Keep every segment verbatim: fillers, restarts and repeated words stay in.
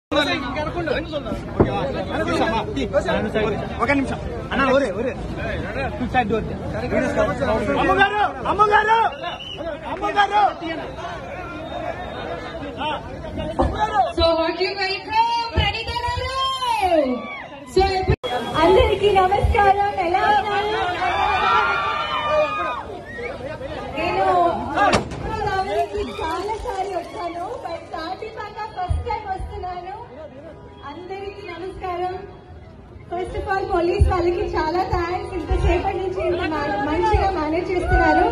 ఒక నిమిషం అన్న ఊరే ఊరే సైడ్ డోర్ అమ్మగారు అమ్మగారు అమ్మగారు అందరికీ నమస్కారం. ఎలా ఉన్నారు? నేను చాలా సారి వచ్చాను, బట్ సాటిపాక ఫస్ట్ టైం వస్తున్నాను. అందరికీ నమస్కారం. ఫస్ట్ ఆఫ్ ఆల్ పోలీస్ వాళ్ళకి చాలా థ్యాంక్స్, ఇంతసేపటి నుంచి ఇంత మంచిగా మేనేజ్ చేస్తున్నారు.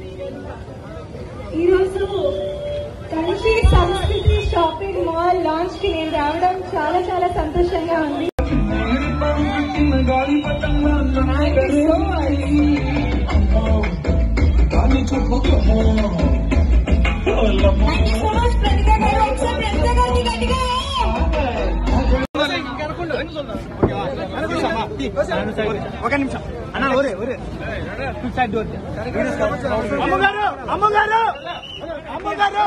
ఈరోజు కంచి సంస్కృతి షాపింగ్ మాల్ లాంచ్ కి నేను రావడం చాలా చాలా సంతోషంగా ఉంది. ఒక నిమిషం అన్న ఊరే ఊరే సైడ్ డోర్ అమ్మగారు అమ్మగారు అమ్మగారు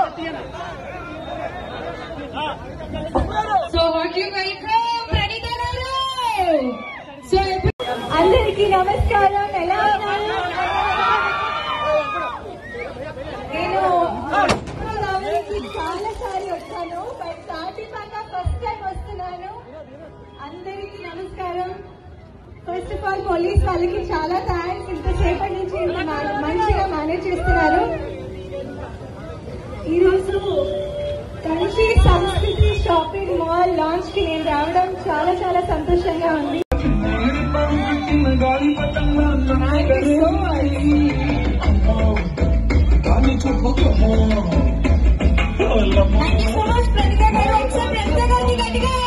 అందరికీ నమస్కారం. ఎలా ఉన్నారు? నేను చాలా సారి వచ్చాను, బట్ సాటిపాక ఫస్ట్ టైం వస్తున్నాను. అందరికీ నమస్కారం. ఫస్ట్ ఆఫ్ ఆల్ పోలీస్ వాళ్ళకి చాలా థ్యాంక్స్, ఇంతసేపటి నుంచి ఇంత మంచిగా మేనేజ్ చేస్తున్నారు. ఈరోజు కంచి సంస్కృతి షాపింగ్ మాల్ లాంచ్ కి నేను రావడం చాలా చాలా సంతోషంగా ఉంది. Thank you so much, Pradika.